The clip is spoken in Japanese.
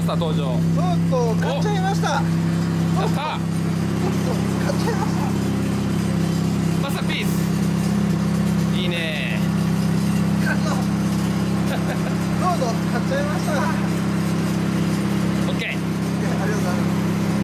ター登場。 とうとう買っちゃいました。 やった買っちゃいました。 マスターピース。いいねどうぞ買っちゃいました。